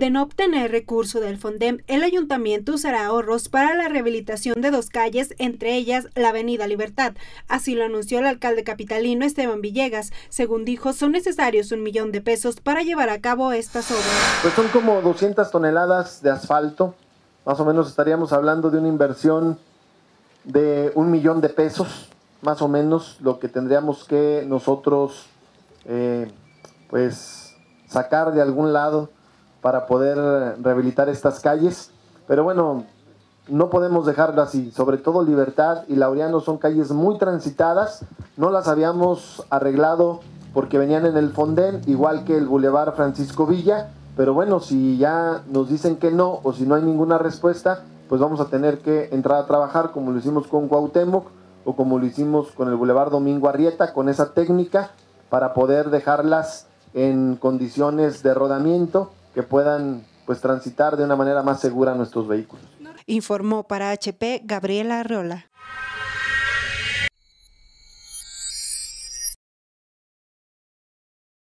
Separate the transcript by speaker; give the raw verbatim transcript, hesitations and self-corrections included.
Speaker 1: De no obtener recurso del Fondem, el ayuntamiento usará ahorros para la rehabilitación de dos calles, entre ellas la Avenida Libertad. Así lo anunció el alcalde capitalino Esteban Villegas. Según dijo, son necesarios un millón de pesos para llevar a cabo estas obras.
Speaker 2: Pues son como doscientas toneladas de asfalto. Más o menos estaríamos hablando de una inversión de un millón de pesos, más o menos lo que tendríamos que nosotros eh, pues sacar de algún lado para poder rehabilitar estas calles, pero bueno, no podemos dejarlo así. Sobre todo Libertad y Laureano son calles muy transitadas, no las habíamos arreglado porque venían en el Fondem, igual que el Boulevard Francisco Villa, pero bueno, si ya nos dicen que no o si no hay ninguna respuesta, pues vamos a tener que entrar a trabajar como lo hicimos con Cuauhtémoc o como lo hicimos con el Boulevard Domingo Arrieta, con esa técnica para poder dejarlas en condiciones de rodamiento que puedan pues transitar de una manera más segura nuestros vehículos.
Speaker 1: Informó para H P Gabriela Arreola.